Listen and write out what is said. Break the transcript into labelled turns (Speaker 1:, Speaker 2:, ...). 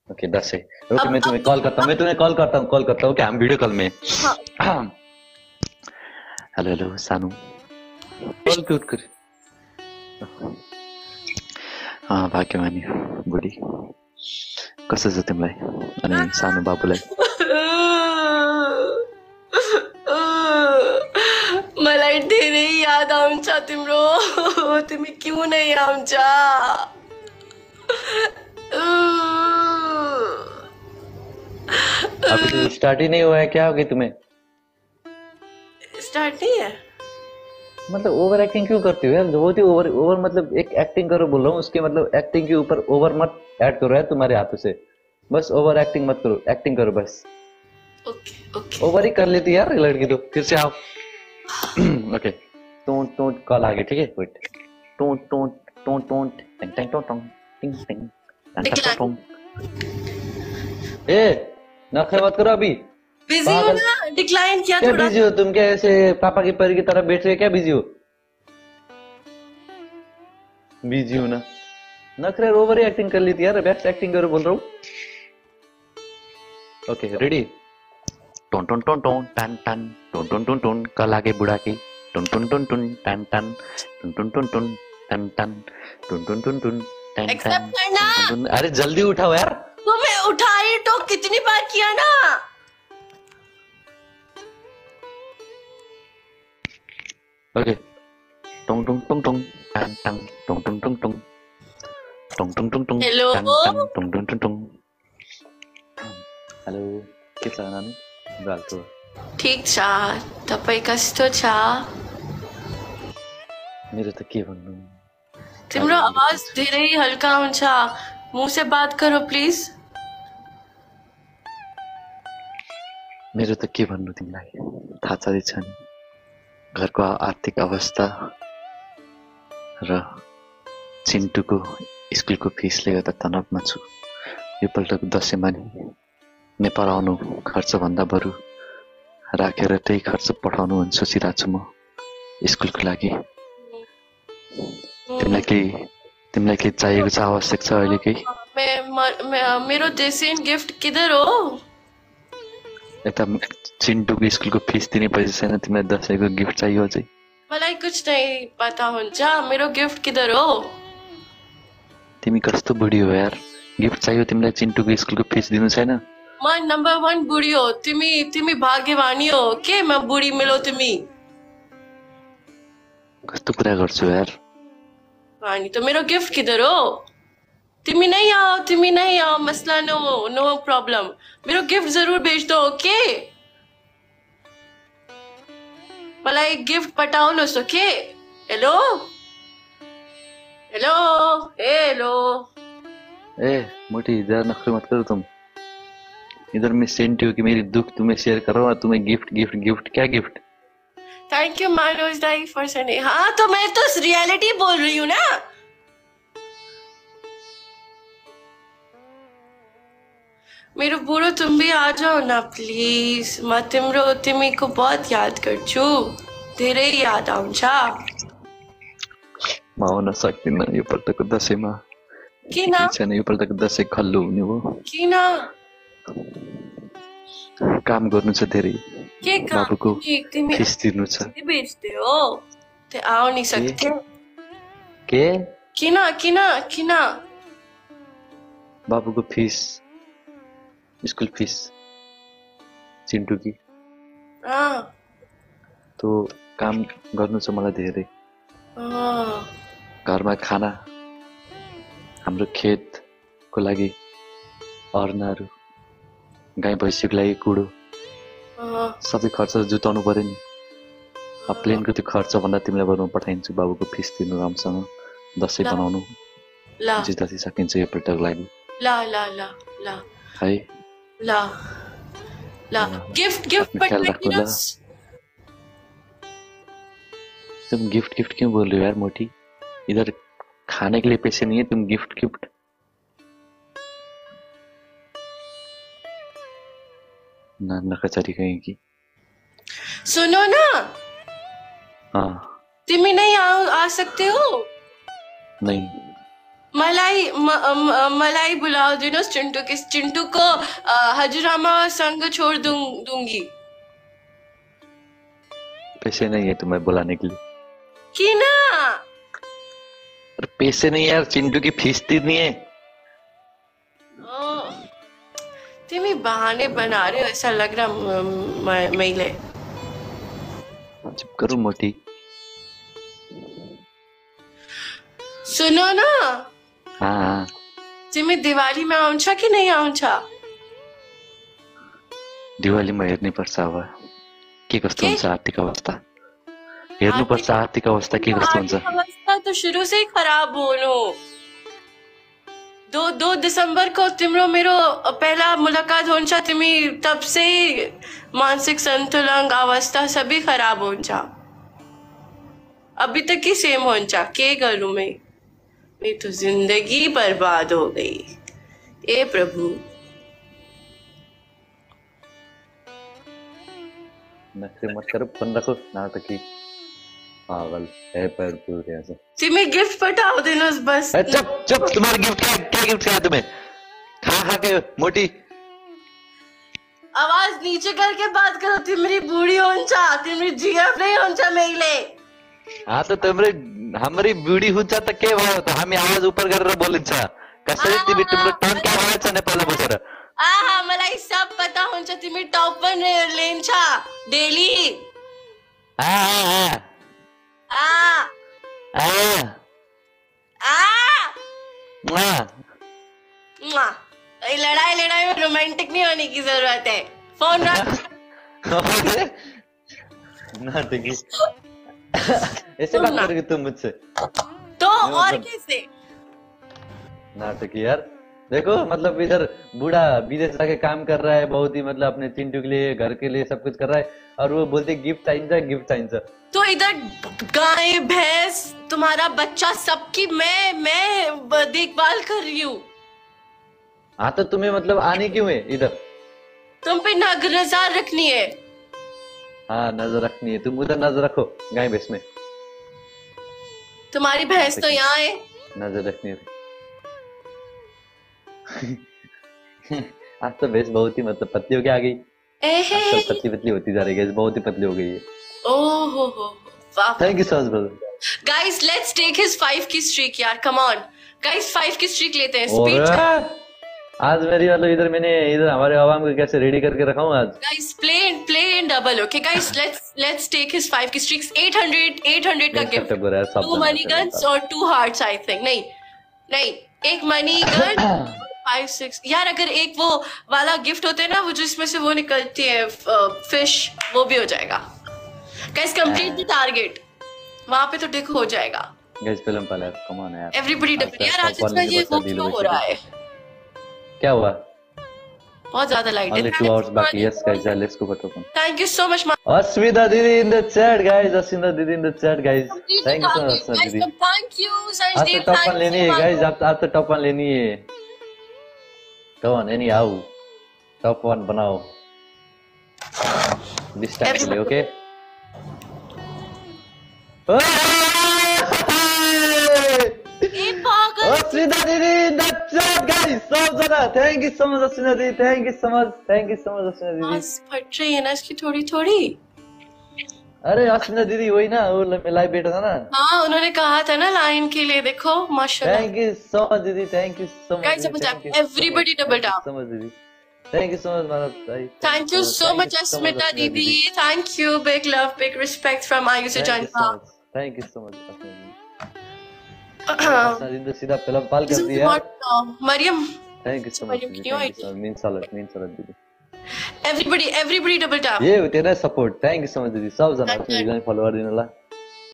Speaker 1: Okay 10 है। Okay
Speaker 2: अब
Speaker 1: मैं तुम्हें कॉल करता हूँ, कॉल करता हूँ क्या, हम वीडियो कॉल में।
Speaker 2: हाँ
Speaker 1: हेलो हेलो सानू कॉल क्यों कर। भाग्यमानी बुढी कसो छ तिमीलाई अनि सानो बाबुलाई?
Speaker 2: मलाई धेरै याद आउँछ तिम्रो, तिमी क्यों नहीं आउँछ?
Speaker 1: अभी तो स्टार्ट ही नहीं हुआ है, क्या हो गई तुम्हें?
Speaker 2: स्टार्ट नहीं है?
Speaker 1: मतलब ओवर एक्टिंग क्यों करती हो यार? जो होती ओवर ओवर मतलब एक एक्टिंग करो बोल रहा हूँ, उसके मतलब एक्टिंग के ऊपर ओवर मत ऐड करो यार तुम्हारे हाथों से। बस ओवर एक्टिंग मत करो, एक्टिंग करो बस।
Speaker 2: ओके ओके
Speaker 1: ओवर ही कर लेती है यार ये लड़की तो। फिर से आओ। ओके टोंट टोंट कॉल आ गई, ठीक है वेट। टोंट टोंट टोंट टोंट टिंग टिंग टोंट टोंग टिंग टिंग टन टन टोंट
Speaker 2: डिक्लाइन।
Speaker 1: टोंग। ए नखरे मत करो अभी।
Speaker 2: बिजी हो
Speaker 1: पागल,
Speaker 2: ना, डिक्लाइन किया
Speaker 1: क्या
Speaker 2: थोड़ा।
Speaker 1: बिजी हो तुम? क्या ऐसे पापा की परी की तरह बैठ रहे हो? क्या बिजी हो? बिजी हो ना? नखरे ओवर ही एक्टिंग कर ली थी यार, बेस्ट एक्टिंग करो बोल रहा हूँ। Okay ready. टोन टोन टोन टोन टन टन टोन टोन टोन टोन कल आगे बुढ़ा की टोन टोन टोन टोन टन टन टोन टोन टोन टोन टन टन टोन टोन टोन टोन टन
Speaker 2: एक्सेप्ट
Speaker 1: टन
Speaker 2: करना।
Speaker 1: टोन टोन। अरे जल्दी उठाओ यार।
Speaker 2: तुम्हें उठाई तो कितनी बार किया ना।
Speaker 1: ओके टोंग टोंग टोंग टोंग टन टन टोंग टोंग टोंग टोंग टोंग टोंग टोंग टोंग
Speaker 2: हेलो,
Speaker 1: टन टन टोंग टोंग टोंग टोंग। हेलो के छ नानु? गाल्तो
Speaker 2: ठीक छ? तपाईँ कस्तो छ?
Speaker 1: मेरो त के भन्नु।
Speaker 2: तिम्रो आवाज धेरै हल्का हुन्छ, मुंह से बात करो प्लीज।
Speaker 1: मेरो त के भन्नु तिमीलाई, थाहा छँदैछ नि घरको आर्थिक अवस्था र चिन्टुको स्कुलको फिसले गर्दा तनावमा छु। योपल्टको दसैँमा नि नेपाल आउनु खर्च भन्दा बरु राखेर त्यही खर्च पठाउनु भनी सोचिरहेको छु म स्कुलको लागि। तिमीलाई केही चाहिएको छ, आवश्यक छ अहिले केही?
Speaker 2: मेरो डेसिन गिफ्ट किधर हो?
Speaker 1: यता चिन्टुको स्कुलको फिस तिर्ने पैसा छैन, तिमीलाई दसैँको गिफ्ट चाहियो अझै?
Speaker 2: मलाई कुछ नहीं पता हुन्छ, मेरो गिफ्ट किधर हो?
Speaker 1: तिमी कस्तो बुढी हो यार, गिफ्ट चाहियो तिमीलाई? चिन्टुको स्कुलको फिस दिनु छैन?
Speaker 2: म नम्बर 1 बुढी हो, तिमी भाग्यवानी हो के म बुढी मिलो तिमी?
Speaker 1: कस्तो कुरा गर्छौ यार?
Speaker 2: अनि तो मेरो गिफ्ट किधर हो? तिमी नहीं आओ, मसला नो प्रॉब्लम। मेरो गिफ्ट जरूर भेज दो ओके? मलाई गिफ्ट पठाउनुहोस् ओके? Hello hello hello.
Speaker 1: ए मोटी इधर नखरे मत करो तुम। इधर मैं सेंटी हूँ कि मेरी दुख तुम्हें शेयर कर रहा हूँ, तुम्हें गिफ्ट गिफ्ट गिफ्ट क्या गिफ्ट?
Speaker 2: थैंक यू मनोज दाई फॉर सेंडिंग। हाँ तो मैं तो रियलिटी बोल रही हूँ ना। मेरो बुढो तुम भी आ जाओ ना प्लीज, म तिमीको बहुत याद गर्छु, धेरै याद आउँछ।
Speaker 1: म आउन सक्दिनँ योपल्टको दसैँमा।
Speaker 2: किन?
Speaker 1: छैन योपल्टको दसैँ खल्लो हुने भयो।
Speaker 2: किन?
Speaker 1: काम गर्नु छ धेरै,
Speaker 2: के काम?
Speaker 1: बाबुको
Speaker 2: तिमी
Speaker 1: फिस तिर्नु छ।
Speaker 2: बेच्दै हो ते आओ नहीं सकते
Speaker 1: के?
Speaker 2: किन किन किन?
Speaker 1: बाबुको फिस, स्कुल फिस चिन्टु की तो काम गर्नु छ मलाई धेरै। घरमा खाना, हाम्रो खेतको लागि अर्नाहरू, गाई भैँसीको लागि कुडो, सबै खर्च जुटाउनु पर्यो नि। प्लेनको त्यो खर्च भन्दा तिमीलाई बरु म पठाइदिन्छु बाबुको फिस तिर्नु राम्रोसँग, दसैँ बनाउनु जे जति सकिन्छ योपल्टको लागि।
Speaker 2: ला ला ला ला
Speaker 1: है
Speaker 2: ला ला गिफ्ट पठाइदिनुहोस्।
Speaker 1: तुम गिफ्ट गिफ्ट क्यों बोल रहे हो यार मोटी? इधर खाने के लिए पैसे नहीं है, तुम गिफ्ट गिफ्ट। नखचरी कहीं की।
Speaker 2: सुनो ना,
Speaker 1: हाँ
Speaker 2: तिमी नहीं आ सकते हो?
Speaker 1: नहीं।
Speaker 2: मलाई बुलाओ दिनोस् चिंटू को हजरामा संग छोड़ दूंगी।
Speaker 1: पैसे नहीं है तुम्हें बुलाने के लिए।
Speaker 2: कि ना
Speaker 1: अरे पैसे नहीं यार, चिंटू की फीस नहीं है।
Speaker 2: तुम बहाने बना रहे हो, ऐसा लग रहा मैले।
Speaker 1: चुप करो मोटी।
Speaker 2: सुनो ना,
Speaker 1: हाँ
Speaker 2: तुम्ही दिवाळी आउँछ कि नहीं आउँछ?
Speaker 1: दिवाळीमा हेर्नुपर्छ अब के कस्तो हुन्छ आर्थिक अवस्था। हेर्नुपर्छ आर्थिक अवस्था के कस्तो हुन्छ।
Speaker 2: अवस्था तो शुरू से ही खराब होनो। 2 दिसंबर को तिम्रो मेरो पहला मुलाकात हुन्छ, तिमी तब से ही मानसिक संतुलन अवस्था सभी खराब हुन्छ। अभी तक ही सेम हुन्छ, के करूं मैं? मेरी तो जिंदगी बर्बाद हो गई। ए प्रभु।
Speaker 1: नखरे मत करो, फोन रखो। नाटकी पागल है पर पूरे ऐसे।
Speaker 2: तुम्हें गिफ्ट पठाओ दिनोस बस।
Speaker 1: चुप चुप, तुम्हारा गिफ्ट क्या गिफ्ट क्या तुम्हें? खा के मोटी।
Speaker 2: आवाज नीचे करके बात करो। तिमरी बूढ़ी होंचा, तिमरी जीएफ नहीं होंचा मेले।
Speaker 1: हाँ तो तिमरी हमारी बुढी हुन्छ त के भयो त? हामी आवाज ऊपर गरेर बोलिन्छ। कसरी तिमी तिम्रो टोन क्या आवाज छ नेपालमा बसेर?
Speaker 2: आहा, मलाई सब पता हुन्छ तिमी टप 1 लेन्छ डेली।
Speaker 1: आ आ
Speaker 2: आ
Speaker 1: आ
Speaker 2: आ लड़ाई में रोमांटिक नहीं होने की जरूरत है। फोन रख।
Speaker 1: नाटकी ऐसे बात करोगे तुम मुझसे
Speaker 2: तो और कैसे?
Speaker 1: नाटकी यार। देखो मतलब इधर बूढ़ा विदेश जाके काम कर रहा है, बहुत ही मतलब अपने चिंटू के लिए घर के लिए सब कुछ कर रहा है, और वो बोलते गिफ्ट चाहिए।
Speaker 2: तो इधर गाय भैंस तुम्हारा बच्चा सबकी मैं देखभाल कर रही हूँ।
Speaker 1: हाँ तो तुम्हें मतलब आने क्यों है इधर?
Speaker 2: तुम पे नजर रखनी है।
Speaker 1: हाँ नजर रखनी है, तुम उधर नजर रखो गाय भैंस में।
Speaker 2: तुम्हारी भैंस तो यहाँ है।
Speaker 1: नजर रखनी है। आज तो भैंस बहुत ही मतलब पतली हो के आ गई। आजकल पतली होती जा रही है, बहुत ही पतली हो गई है।
Speaker 2: ओहो वाह।
Speaker 1: Thank you so much brother.
Speaker 2: Guys let's take his 5 की स्ट्रीक यार, कम ऑन गाइस, 5 की स्ट्रीक लेते हैं। स्पीड
Speaker 1: आज मेरी वालों इधर हमारे आवाम को कैसे रेडी करके रखा हूँ आज।
Speaker 2: Guys play in double. Okay guys, let's take his 5 की स्ट्रीक्स। 800 का गिफ्ट, 2 मनी गन्स और 2 हार्ट्स आई थिंक। नहीं 1 मनी गन 5 6 यार। अगर एक वो वाला गिफ्ट होते ना, वो जिसमें से वो निकलती है फिश, वो भी हो जाएगा। गाइस कंप्लीट द टारगेट, वहां पे तो देखो हो जाएगा।
Speaker 1: गाइस फिल्म पहले कम ऑन यार,
Speaker 2: एवरीबॉडी डबल। यार आज इतना ये वो क्यों हो रहा है?
Speaker 1: क्या हुआ?
Speaker 2: बहुत ज्यादा लाइट है।
Speaker 1: 2 hours बाकी। Yes guys let's go for top.
Speaker 2: Thank you so much
Speaker 1: Asmita दीदी in the chat guys. Asmita दीदी in the chat guys. Thank you so much दीदी।
Speaker 2: Thank you Sanjdeep.
Speaker 1: टॉप 1 लेनी है गाइस, आप तो टॉप 1 लेनी है। कम ऑन एनी आओ, टॉप 1 बनाओ दिस टाइम, ओके? अस्मिता दीदी इन द चैट गाइस, सब जना thank you so much Asmita दीदी। Thank you so much Asmita दीदी।
Speaker 2: बस फट रही है ना इसकी थोड़ी।
Speaker 1: अरे अस्मिता दीदी वही ना, वो लाइव बैठा था ना।
Speaker 2: हाँ उन्होंने कहा था ना लाइन के लिए, देखो माशाल्लाह।
Speaker 1: थैंक यू सो मच दीदी, thank you so much
Speaker 2: guys double tap, everybody double tap.
Speaker 1: So much दीदी, thank you so much Manav.
Speaker 2: Thank you so much Asmita दीदी। Thank you, big love big respect from Ayushi जानका।
Speaker 1: Thank you so much Asmita दीदी। सीधा film पाल कर दिया
Speaker 2: Mariam.
Speaker 1: Thank you so much means a lot दीदी।
Speaker 2: Everybody double tap.
Speaker 1: ये तेरा support, thank you so much दीदी। सब जना फॉलोअर दिनला।